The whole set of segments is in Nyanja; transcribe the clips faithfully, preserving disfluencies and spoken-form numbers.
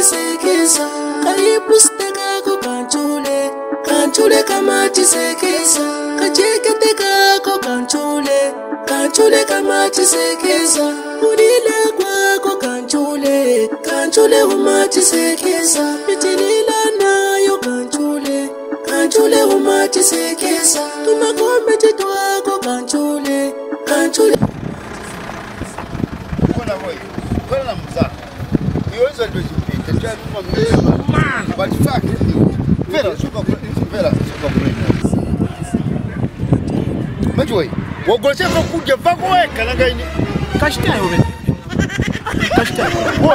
sekesa karibu stekako Kanchule Kanchule kamati sekesa kachekete kako Kanchule Kanchule kamati sekesa unile kwako Kanchule Kanchule umati sekesa pitilila nayo Kanchule Kanchule umati sekesa tumakombe titwako Kanchule Kanchule Kona boy kona mza iweza ndio jipita cha mama man but fuck vera suka vera suka kuna majoi wogolesha kuja vako weka na gaini kashita yobe kashita boy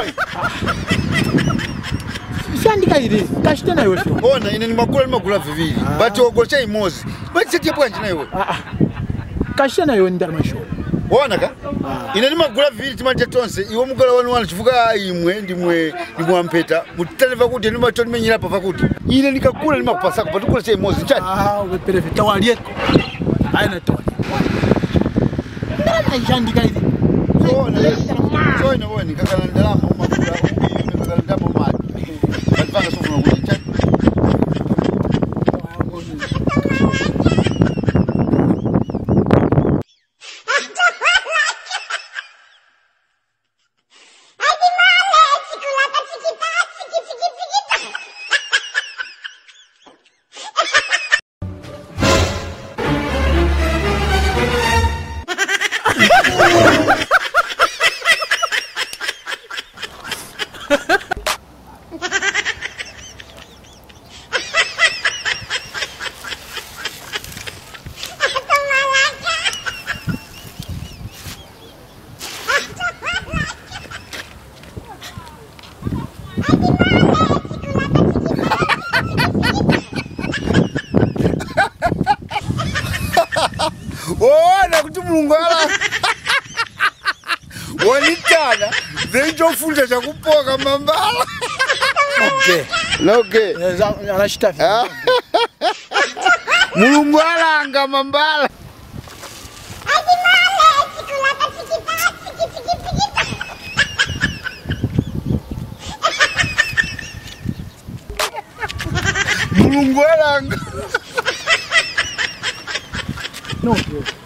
sandika ile kashita na yobe ona ine ni makula ni makula vivili but wogolesha imozi but seti hapo njina yowe kashita na yowe ndara masho ona ka ine ni makula vivili timaje tonse iwo mugala wanu wana chifuka imwe ndimwe ndimwampeta mutaleva kuti ni macho nimenyira pa vakuti ine nikakula ni makupasa kwa tukolesha imozi chati ah we perfect waliet aina to ndara sandika ile ona so ina woni kakala ndalama makula ubi kakala ndamo mali but vanga sofu na kuti chati Oh, na kuti mulungu ala. Wanitana, zenjo funja cha kupoka mambala. okay Noge. anashita Mulungu ala anga mambala. Mulungu ala anga. no